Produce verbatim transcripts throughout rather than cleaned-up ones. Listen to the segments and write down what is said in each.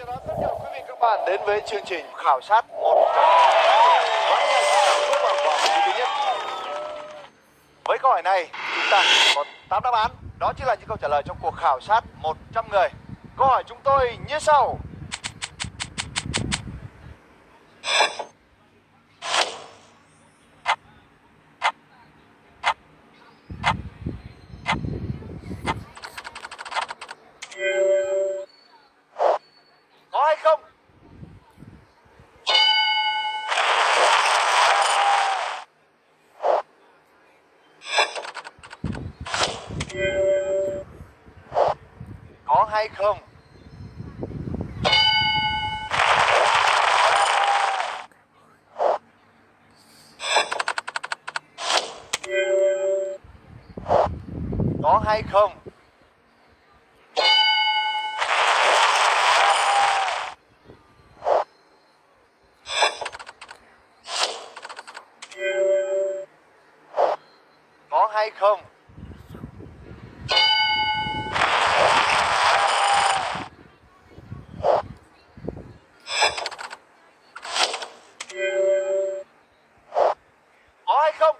đón tất cả quý vị các bạn đến với chương trình khảo sát một trăm vẫn là bước vào vòng thi thứ nhất. Với câu hỏi này, chúng ta có tám đáp án, đó chính là những câu trả lời trong cuộc khảo sát một trăm người. Câu hỏi chúng tôi như sau. Có hay không? Có hay không? Có hay không? Có hay không? Có hay không?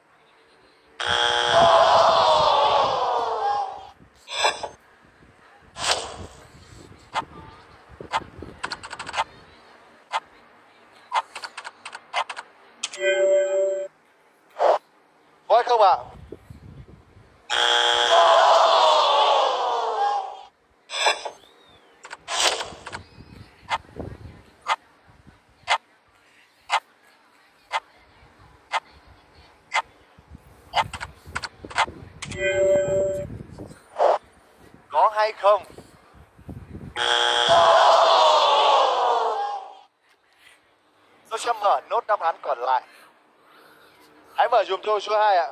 Có hay không ạ? Có hay không? Tôi sẽ mở nốt đáp án còn lại. Hãy mở dùm tôi số hai ạ.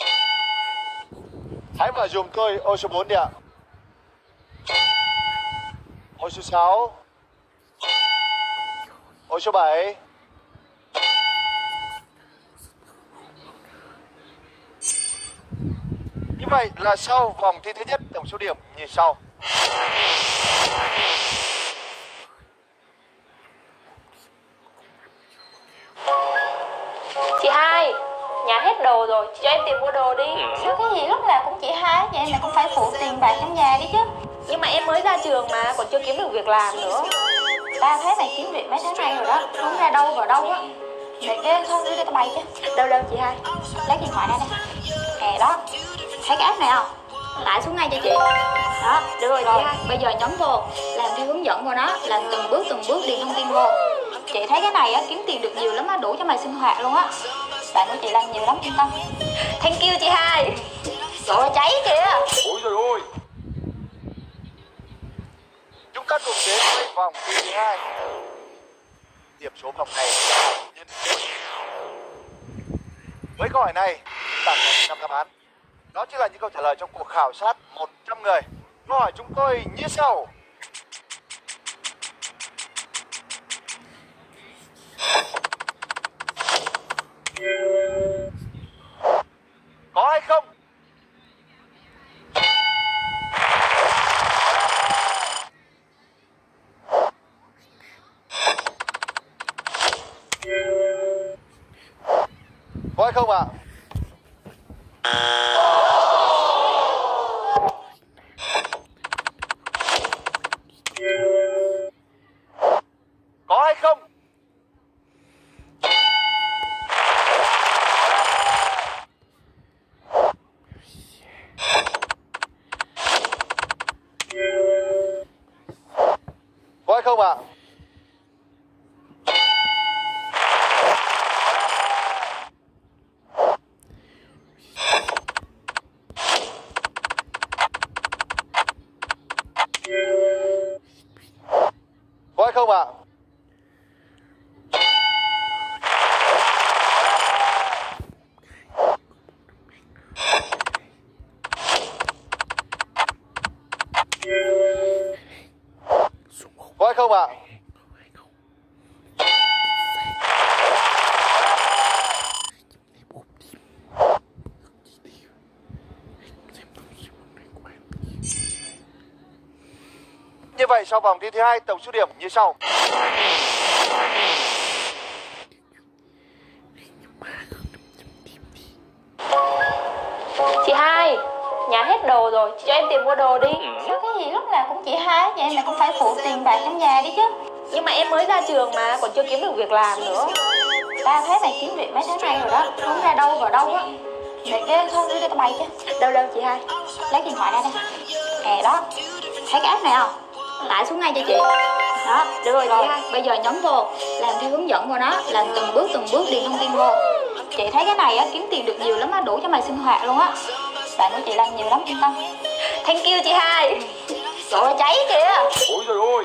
Hãy mở dùm tôi ô số bốn đi ạ. Ô số sáu. Ô số bảy. Như vậy là sau vòng thi thứ nhất, tổng số điểm như sau. Chị hai, nhà hết đồ rồi, chị cho em tiền mua đồ đi. Sao cái gì lúc nào cũng chị hai vậy, mày cũng phải phụ tiền bạc trong nhà đi chứ. Nhưng mà em mới ra trường mà, còn chưa kiếm được việc làm nữa. Ba thấy mày kiếm việc mấy tháng nay rồi đó, không ra đâu vào đâu á. Để cái thôi đưa cho tao bày chứ. Đâu đâu chị hai. Lấy điện thoại ra đây. Nè đó, thấy cái app này không? Tải xuống ngay cho chị. Đó, Được rồi, rồi chị hai. bây giờ nhấn vô, làm theo hướng dẫn của nó, làm từng bước từng bước điền thông tin vô. Chị thấy cái này á, kiếm tiền được nhiều lắm á, đủ cho mày sinh hoạt luôn á. Bạn của chị làm nhiều lắm, yên tâm. Thank you chị hai. Rồi cháy kìa. Ôi rồi ôi. Chúng ta cùng đến với vòng thi thứ hai. Điểm số vòng này nhân một. Với câu hỏi này, chúng ta có năm đáp án. Đó chính là những câu trả lời trong cuộc khảo sát một trăm người. Câu hỏi chúng tôi như sau. Có hay không? Có hay không ạ? Có hay không? Có hay không ạ? Có hay không ạ? Có hay không ạ? vậy sau vòng thi thứ hai tổng số điểm như sau. Chị hai, nhà hết đồ rồi, chị cho em tiền mua đồ đi. Sao cái gì lúc nào cũng chị hai vậy, mày cũng phải phụ tiền bạc trong nhà đi chứ. Nhưng mà em mới ra trường mà, còn chưa kiếm được việc làm nữa. Ta thấy mày kiếm việc mấy tháng nay rồi đó, không ra đâu vào đâu á. Để cái thôi đưa cho tao bày chứ. Đâu đâu chị hai. Lấy điện thoại ra đây. Nè đó, thấy cái app này không? Tải xuống ngay cho chị. Đó, Được rồi, rồi chị hai. bây giờ nhấn vô, làm theo hướng dẫn của nó, làm từng bước từng bước điền thông tin vô. Chị thấy cái này á, kiếm tiền được nhiều lắm á, đủ cho mày sinh hoạt luôn á. Bạn của chị làm nhiều lắm, yên tâm. Thank you chị hai. Rồi cháy kìa. Ôi trời ơi.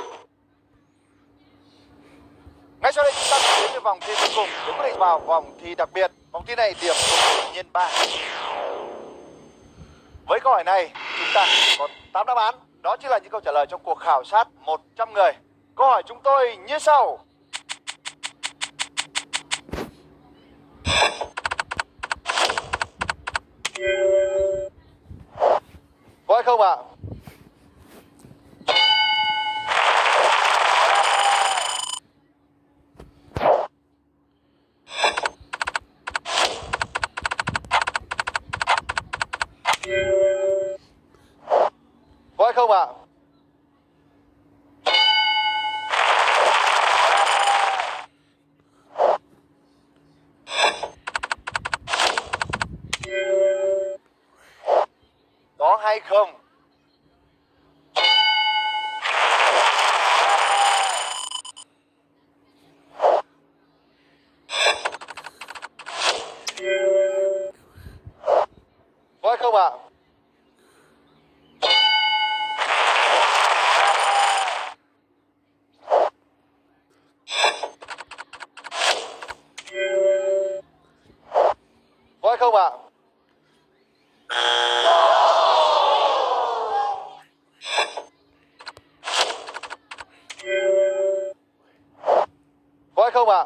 Ngay sau đây chúng ta sẽ đến với vòng thi cuối cùng để quyết định vào vòng thi đặc biệt. Vòng thi này điểm tự nhiên ba. Với câu hỏi này chúng ta có tám đáp án. Đó chính là những câu trả lời trong cuộc khảo sát một trăm người. Câu hỏi chúng tôi như sau. Có hay không ạ? Có hay không ạ? Có hay không? Có hay không ạ? Có hay không ạ? Có hay không ạ?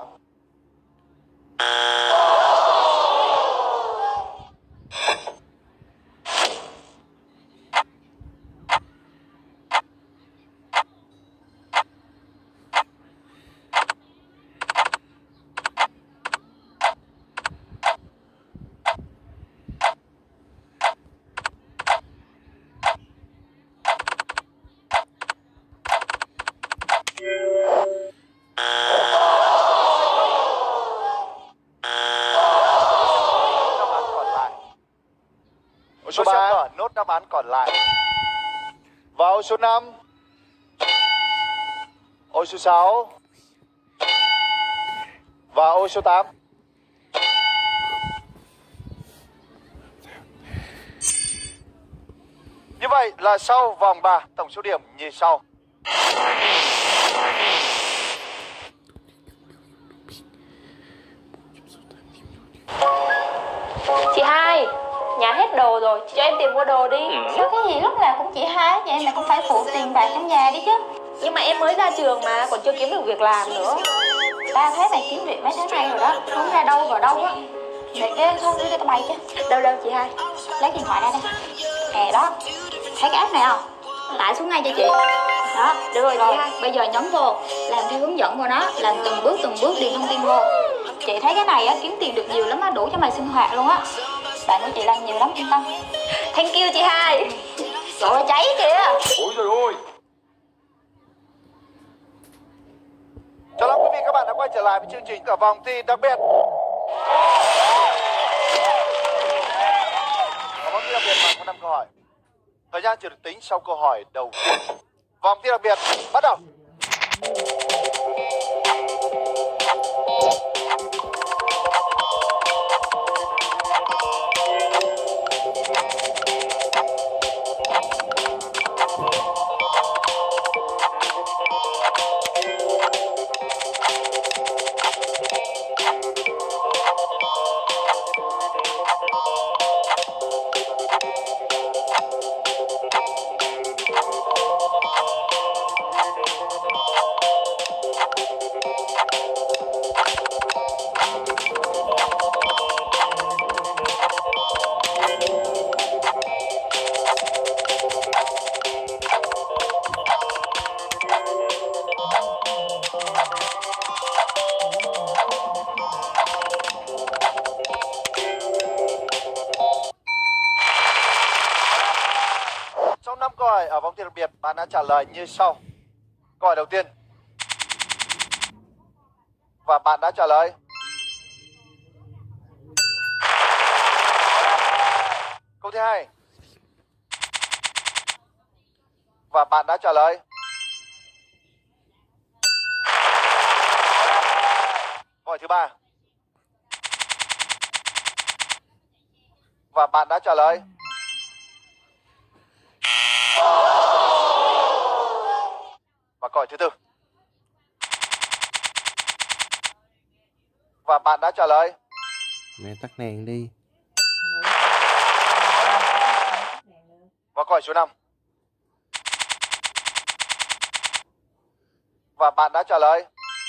Ô số ba, nốt đáp án còn lại. Và ô số năm. Ô số sáu. Và ô số tám. Như vậy là sau vòng ba tổng số điểm như sau. Chị hai, nhà hết đồ rồi, chị cho em tiền mua đồ đi. Sao cái gì lúc nào cũng chị hai vậy, mày cũng phải phụ tiền bạc trong nhà đi chứ. Nhưng mà em mới ra trường mà, còn chưa kiếm được việc làm nữa. Ta thấy mày kiếm việc mấy tháng nay rồi đó, không ra đâu vào đâu á. Để cái thôi đưa cho tao bày chứ. Đâu đâu chị hai. Lấy điện thoại ra đây. Nè đó, thấy cái app này không? Tải xuống ngay cho chị. Đó, Được rồi, rồi chị hai. bây giờ nhấn vô, làm theo hướng dẫn của nó, làm từng bước từng bước điền thông tin vô. Chị thấy cái này á, kiếm tiền được nhiều lắm á, đủ cho mày sinh hoạt luôn á. Bạn của chị làm nhiều lắm, yên tâm. Thank you chị hai. Rồi cháy kìa. Ôi trời ơi. Chào mừng quý vị các bạn đã quay trở lại với chương trình cả vòng thi đặc biệt. Và vòng thi đặc biệt mà có năm câu hỏi. Thời gian chưa được tính sau câu hỏi đầu tiên. Vòng thi đặc biệt bắt đầu. Trong năm câu hỏi ở vòng thi đặc biệt, bạn đã trả lời như sau. Câu hỏi đầu tiên. Và bạn đã trả lời. Câu thứ hai. Và bạn đã trả lời. Câu hỏi thứ ba. Và bạn đã trả lời. Và câu hỏi thứ tư. Và bạn đã trả lời. Mẹ tắt đèn đi. Và câu hỏi số năm. Và bạn đã trả lời.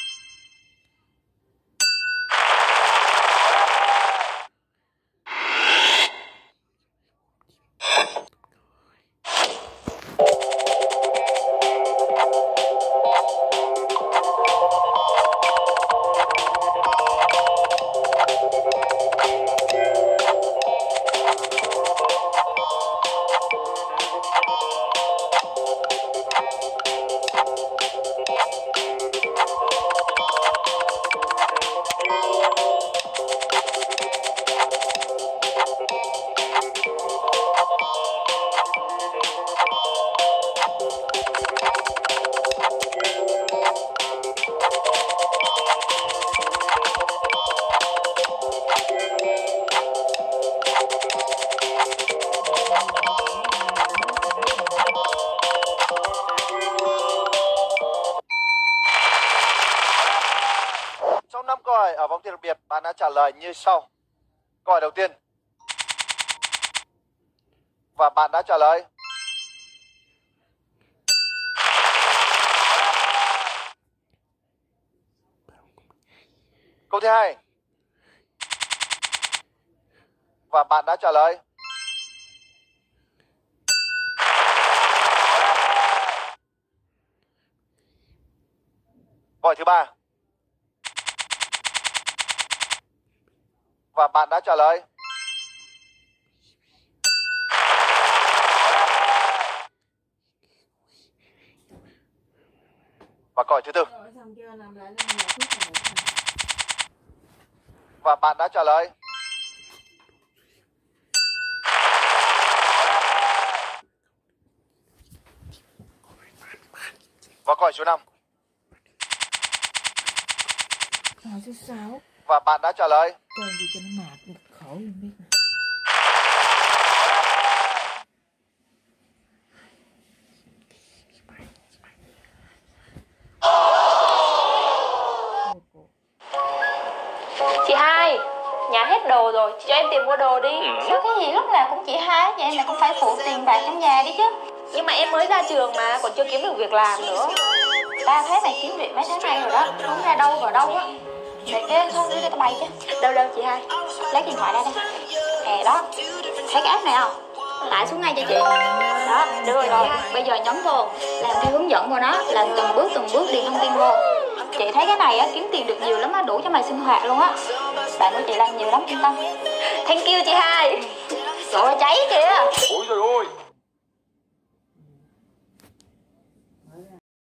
Trong năm câu hỏi ở vòng thi đặc biệt, bạn đã trả lời như sau. Câu hỏi đầu tiên. Và bạn đã trả lời. Câu thứ hai. Và bạn đã trả lời. Câu hỏi thứ ba. Và bạn đã trả lời. Và câu hỏi thứ tư. Và bạn đã trả lời. Và câu hỏi số năm. Hỏi số sáu. Và bạn đã trả lời. Chơi gì cho nó mệt, mệt khổ luôn biết nè. Chị hai, nhà hết đồ rồi, chị cho em tiền mua đồ đi. Sao cái gì lúc nào cũng chị hai vậy, mày cũng phải phụ tiền bạc trong nhà đi chứ. Nhưng mà em mới ra trường mà, còn chưa kiếm được việc làm nữa. Tao thấy mày kiếm việc mấy tháng nay rồi đó, không ra đâu vào đâu á. Để cái thôi đưa cho tao bay chứ. Đâu đâu chị hai. Lấy điện thoại ra đây. Hè đó, thấy cái app này không? Tải xuống ngay cho chị. Đó, được rồi rồi. Bây giờ nhấn vô, làm theo hướng dẫn của nó, làm từng bước từng bước điền thông tin vô. Chị thấy cái này á, kiếm tiền được nhiều lắm á, đủ cho mày sinh hoạt luôn á. Bạn của chị làm nhiều lắm, yên tâm. Thank you chị hai. Rồi cháy kìa. Ôi trời ơi,